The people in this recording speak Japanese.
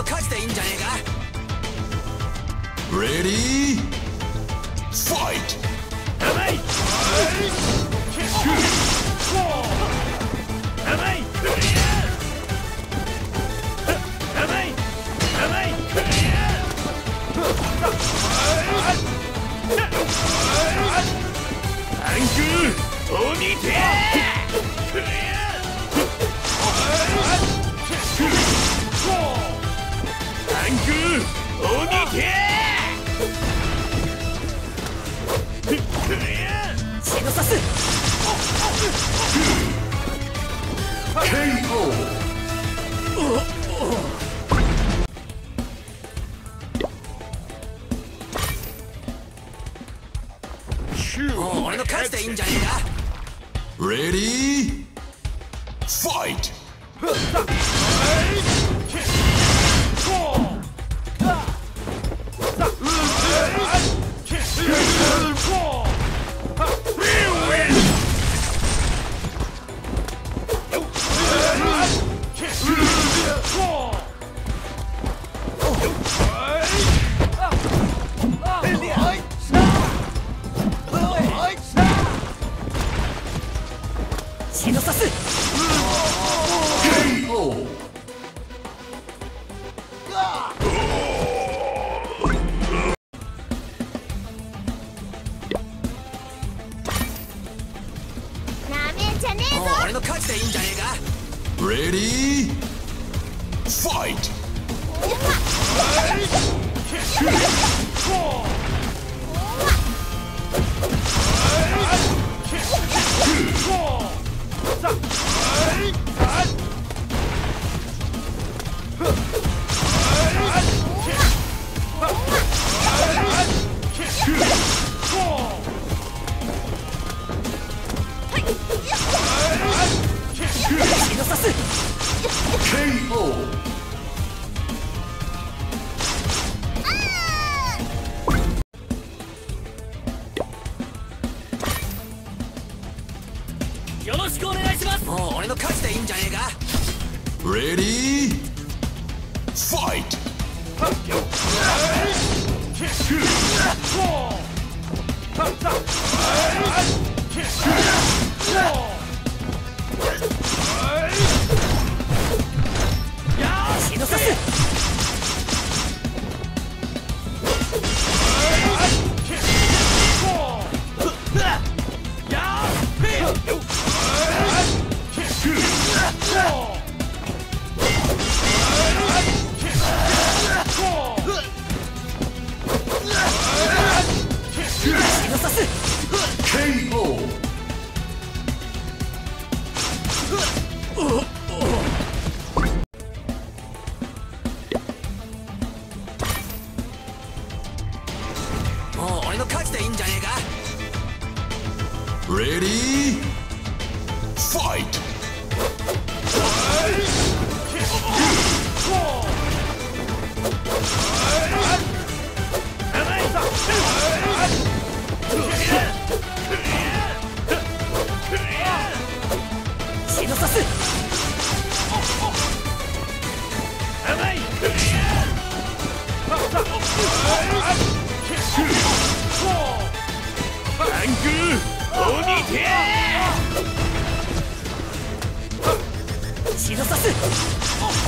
勝ちでいいんじゃねえか。 Ready? Fight! やばい。やばい。やばい。やばい。アンクーおみてアンクーおみて血の刺す KO! もう俺の勝ちでいいんじゃねえか。 Ready? Fight! 血の刺す KO! なめんじゃねえぞ。 もう俺の勝ちでいいんじゃねえか。 Ready? Fight! 血の刺す KO! よろしくお願いします。もう俺の勝ちでいいんじゃねえか。 Ready? Fight! 血の刺す 血の刺す KO! もう俺の勝ちでいいんじゃねえか。 Ready? Fight! 血の刺すやばい。アンクーおみて血の刺す